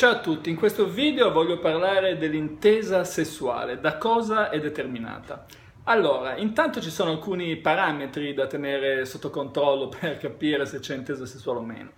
Ciao a tutti, in questo video voglio parlare dell'intesa sessuale, da cosa è determinata. Allora, intanto ci sono alcuni parametri da tenere sotto controllo per capire se c'è intesa sessuale o meno.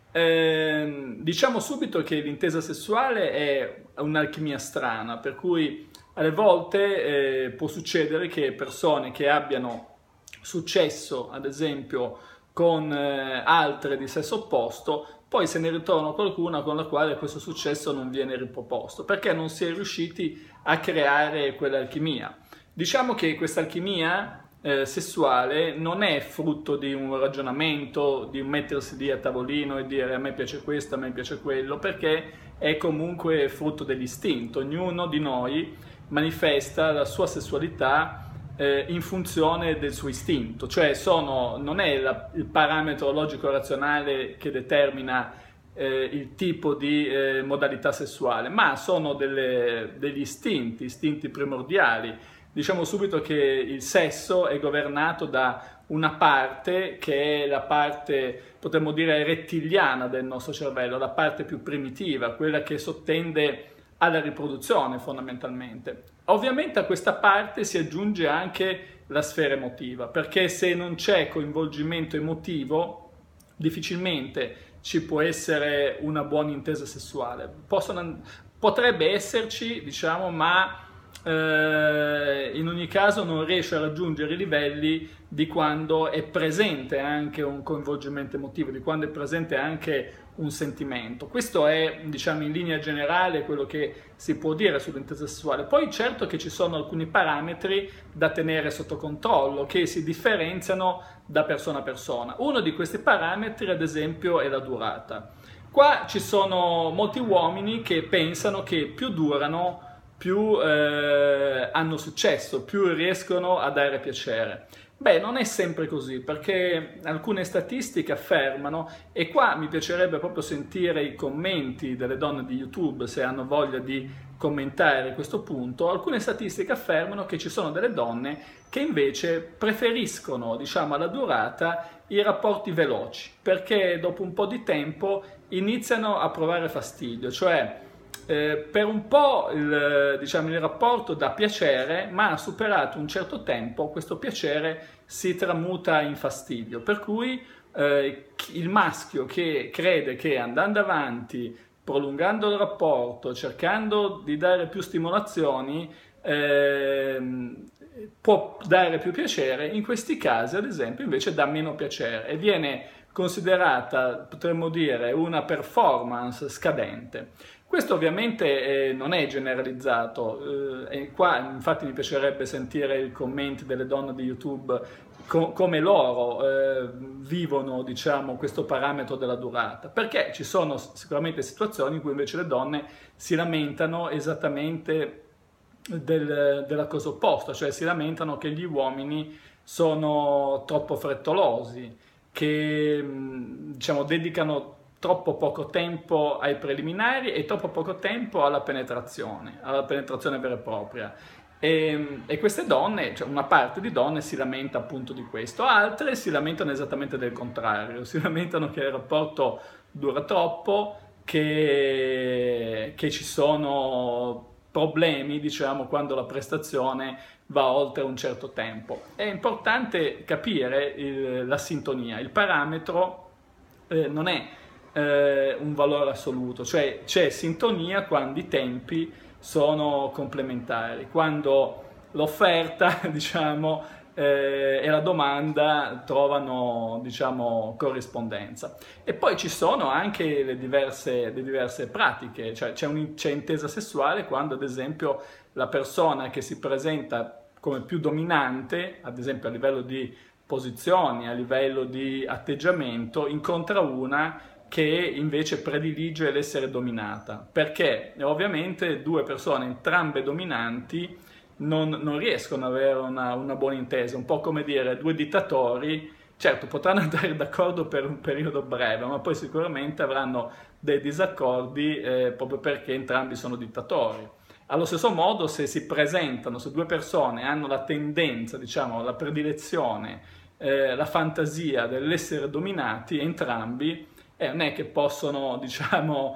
Diciamo subito che l'intesa sessuale è un'alchimia strana, per cui alle volte può succedere che persone che abbiano successo, ad esempio, con altre di sesso opposto, poi se ne ritorna qualcuna con la quale questo successo non viene riproposto, perché non si è riusciti a creare quell'alchimia. Diciamo che questa alchimia sessuale non è frutto di un ragionamento, di mettersi lì a tavolino e dire a me piace questo, a me piace quello, perché è comunque frutto dell'istinto. Ognuno di noi manifesta la sua sessualità in funzione del suo istinto, cioè non è il parametro logico-razionale che determina il tipo di modalità sessuale, ma sono degli istinti primordiali. Diciamo subito che il sesso è governato da una parte che è la parte, potremmo dire, rettiliana del nostro cervello, la parte più primitiva, quella che sottende alla riproduzione fondamentalmente. Ovviamente a questa parte si aggiunge anche la sfera emotiva, perché se non c'è coinvolgimento emotivo, difficilmente ci può essere una buona intesa sessuale. Potrebbe esserci, diciamo, ma in ogni caso non riesce a raggiungere i livelli di quando è presente anche un coinvolgimento emotivo, di quando è presente anche un sentimento. Questo è, diciamo, in linea generale quello che si può dire sull'intesa sessuale. Poi certo che ci sono alcuni parametri da tenere sotto controllo che si differenziano da persona a persona. Uno di questi parametri, ad esempio, è la durata. Qua ci sono molti uomini che pensano che più durano, più hanno successo, più riescono a dare piacere. Beh, non è sempre così, perché alcune statistiche affermano, e qua mi piacerebbe proprio sentire i commenti delle donne di YouTube, se hanno voglia di commentare questo punto. Alcune statistiche affermano che ci sono delle donne che invece preferiscono, diciamo, alla durata i rapporti veloci, perché dopo un po' di tempo iniziano a provare fastidio, cioè per un po' il rapporto dà piacere, ma superato un certo tempo questo piacere si tramuta in fastidio, per cui il maschio che crede che andando avanti, prolungando il rapporto, cercando di dare più stimolazioni, può dare più piacere, in questi casi ad esempio invece dà meno piacere e viene considerata, potremmo dire, una performance scadente. Questo ovviamente non è generalizzato, e qua infatti mi piacerebbe sentire i commenti delle donne di YouTube, come loro vivono, diciamo, questo parametro della durata, perché ci sono sicuramente situazioni in cui invece le donne si lamentano esattamente della cosa opposta, cioè si lamentano che gli uomini sono troppo frettolosi, che diciamo dedicano troppo poco tempo ai preliminari e troppo poco tempo alla penetrazione vera e propria. E queste donne, cioè una parte di donne si lamenta appunto di questo, altre si lamentano esattamente del contrario, si lamentano che il rapporto dura troppo, che ci sono problemi, diciamo, quando la prestazione va oltre un certo tempo. È importante capire la sintonia, il parametro non è un valore assoluto, cioè c'è sintonia quando i tempi sono complementari, quando l'offerta, diciamo, e la domanda trovano, diciamo, corrispondenza. E poi ci sono anche le diverse pratiche, cioè c'è intesa sessuale quando ad esempio la persona che si presenta come più dominante, ad esempio a livello di posizioni, a livello di atteggiamento, incontra una che invece predilige l'essere dominata, perché ovviamente due persone entrambe dominanti non riescono ad avere una buona intesa, un po' come dire due dittatori, certo potranno andare d'accordo per un periodo breve, ma poi sicuramente avranno dei disaccordi proprio perché entrambi sono dittatori. Allo stesso modo, se due persone hanno la tendenza, diciamo, la predilezione, la fantasia dell'essere dominati, entrambi, non è che possono, diciamo,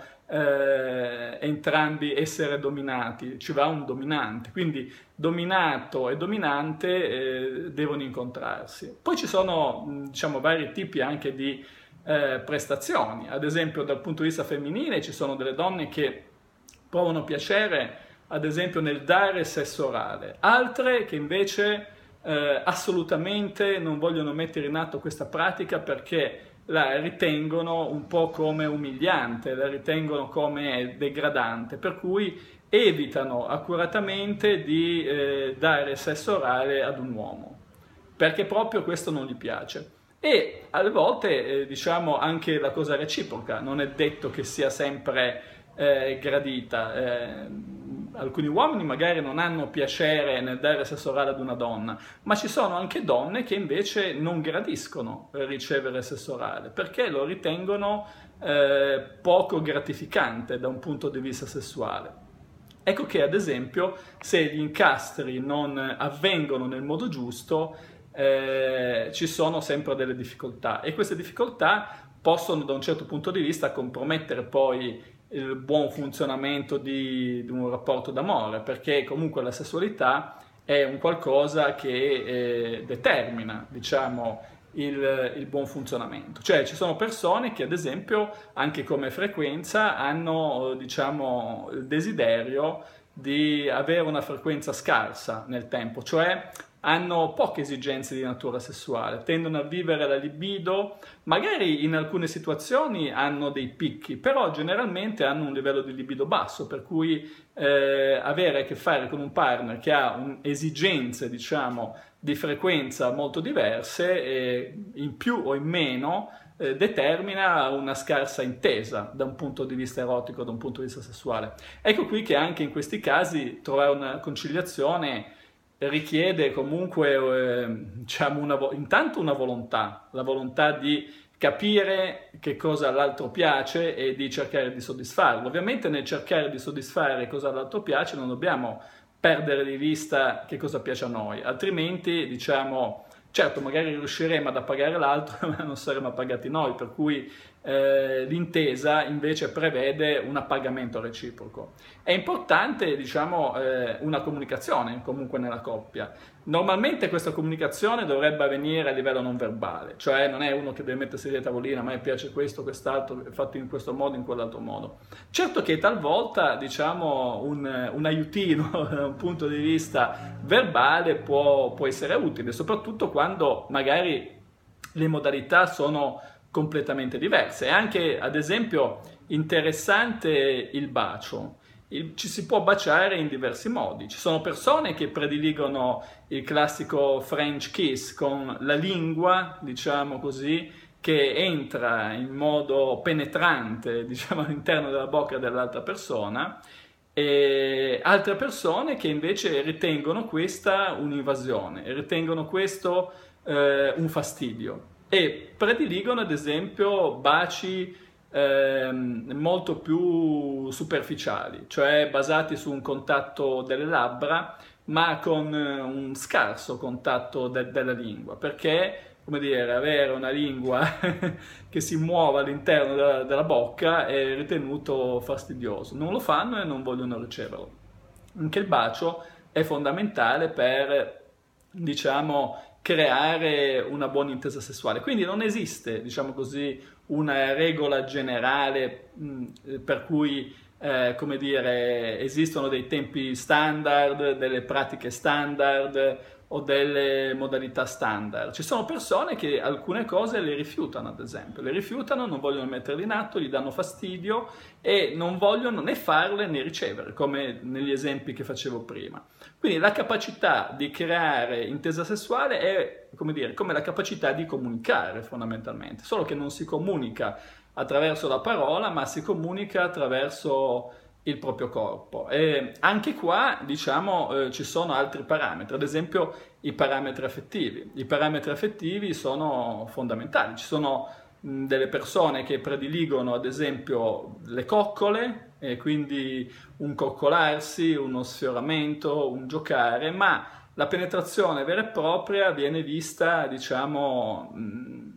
entrambi essere dominati, ci va un dominante, quindi dominato e dominante devono incontrarsi. Poi ci sono, diciamo, vari tipi anche di prestazioni, ad esempio dal punto di vista femminile ci sono delle donne che provano piacere ad esempio nel dare sesso orale, altre che invece assolutamente non vogliono mettere in atto questa pratica perché la ritengono un po' come umiliante, la ritengono come degradante, per cui evitano accuratamente di dare sesso orale ad un uomo, perché proprio questo non gli piace. E alle volte, diciamo, anche la cosa reciproca, non è detto che sia sempre gradita. Alcuni uomini magari non hanno piacere nel dare sesso orale ad una donna, ma ci sono anche donne che invece non gradiscono ricevere sesso orale perché lo ritengono poco gratificante da un punto di vista sessuale. Ecco che ad esempio se gli incastri non avvengono nel modo giusto ci sono sempre delle difficoltà e queste difficoltà possono da un certo punto di vista compromettere poi il buon funzionamento di un rapporto d'amore, perché comunque la sessualità è un qualcosa che determina, diciamo, il buon funzionamento. Cioè ci sono persone che ad esempio anche come frequenza hanno, diciamo, il desiderio di avere una frequenza scarsa nel tempo, cioè hanno poche esigenze di natura sessuale, tendono a vivere la libido, magari in alcune situazioni hanno dei picchi, però generalmente hanno un livello di libido basso, per cui avere a che fare con un partner che ha esigenze, diciamo, di frequenza molto diverse, in più o in meno, determina una scarsa intesa da un punto di vista erotico, da un punto di vista sessuale. Ecco qui che anche in questi casi trovare una conciliazione richiede comunque diciamo intanto una volontà, la volontà di capire che cosa all'altro piace e di cercare di soddisfarlo. Ovviamente nel cercare di soddisfare cosa all'altro piace non dobbiamo perdere di vista che cosa piace a noi, altrimenti diciamo certo magari riusciremo ad appagare l'altro ma non saremo appagati noi, per cui l'intesa invece prevede un appagamento reciproco. È importante, diciamo, una comunicazione comunque nella coppia. Normalmente questa comunicazione dovrebbe avvenire a livello non verbale, cioè non è uno che deve mettersi lì a tavolina, a me piace questo, quest'altro, fatto in questo modo, in quell'altro modo. Certo che talvolta, diciamo, un aiutino da un punto di vista verbale può essere utile, soprattutto quando magari le modalità sono completamente diverse. È anche, ad esempio, interessante il bacio. Ci si può baciare in diversi modi. Ci sono persone che prediligono il classico French kiss con la lingua, diciamo così, che entra in modo penetrante, diciamo, all'interno della bocca dell'altra persona, e altre persone che invece ritengono questa un'invasione, ritengono questo un fastidio e prediligono ad esempio baci molto più superficiali, cioè basati su un contatto delle labbra ma con un scarso contatto della lingua, perché come dire, avere una lingua che si muova all'interno della bocca è ritenuto fastidioso. Non lo fanno e non vogliono riceverlo. Anche il bacio è fondamentale per, diciamo, creare una buona intesa sessuale. Quindi non esiste, diciamo così, una regola generale per cui, come dire, esistono dei tempi standard, delle pratiche standard o delle modalità standard. Ci sono persone che alcune cose le rifiutano, ad esempio, le rifiutano, non vogliono metterle in atto, gli danno fastidio e non vogliono né farle né ricevere, come negli esempi che facevo prima. Quindi la capacità di creare intesa sessuale è, come dire, come la capacità di comunicare fondamentalmente, solo che non si comunica attraverso la parola, ma si comunica attraverso il proprio corpo. E anche qua, diciamo, ci sono altri parametri, ad esempio i parametri affettivi. I parametri affettivi sono fondamentali. Ci sono delle persone che prediligono, ad esempio, le coccole, e quindi un coccolarsi, uno sfioramento, un giocare, ma la penetrazione vera e propria viene vista, diciamo,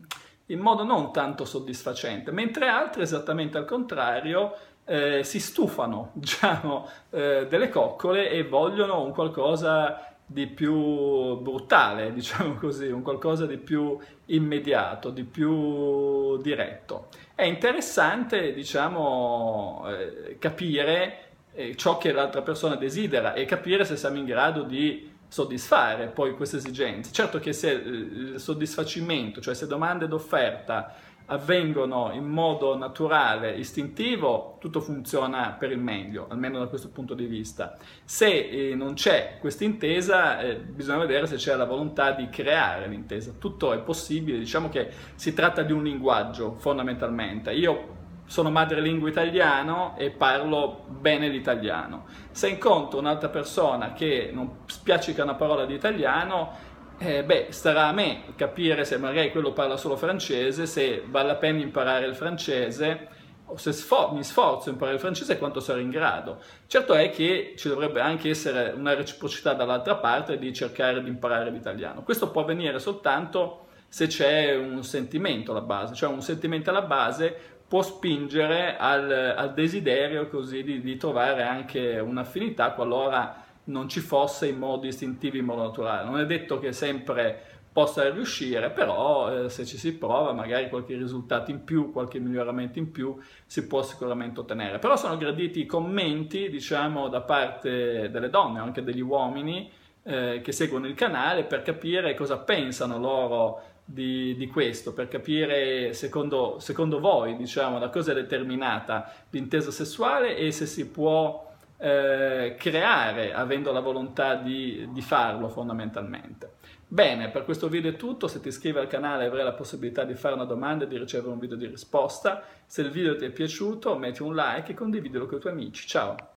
in modo non tanto soddisfacente, mentre altre, esattamente al contrario, si stufano, diciamo, delle coccole e vogliono un qualcosa di più brutale, diciamo così, un qualcosa di più immediato, di più diretto. È interessante, diciamo, capire ciò che l'altra persona desidera e capire se siamo in grado di soddisfare poi queste esigenze. Certo che se il soddisfacimento, cioè se domanda ed offerta avvengono in modo naturale, istintivo, tutto funziona per il meglio, almeno da questo punto di vista. Se non c'è questa intesa, bisogna vedere se c'è la volontà di creare l'intesa. Tutto è possibile, diciamo che si tratta di un linguaggio fondamentalmente. Io sono madrelingua italiano e parlo bene l'italiano. Se incontro un'altra persona che non spiaccica una parola di italiano, starà a me capire se magari quello parla solo francese, se vale la pena imparare il francese, o se mi sforzo a imparare il francese quanto sarò in grado. Certo è che ci dovrebbe anche essere una reciprocità dall'altra parte di cercare di imparare l'italiano. Questo può avvenire soltanto se c'è un sentimento alla base, cioè un sentimento alla base può spingere al desiderio così di trovare anche un'affinità qualora non ci fosse in modo istintivo, in modo naturale. Non è detto che sempre possa riuscire, però se ci si prova magari qualche risultato in più, qualche miglioramento in più si può sicuramente ottenere. Però sono graditi i commenti, diciamo, da parte delle donne o anche degli uomini che seguono il canale per capire cosa pensano loro di questo, per capire secondo voi, diciamo, da cosa è determinata l'intesa sessuale e se si può creare avendo la volontà di farlo fondamentalmente. Bene, per questo video è tutto. Se ti iscrivi al canale avrai la possibilità di fare una domanda e di ricevere un video di risposta. Se il video ti è piaciuto metti un like e condividilo con i tuoi amici. Ciao!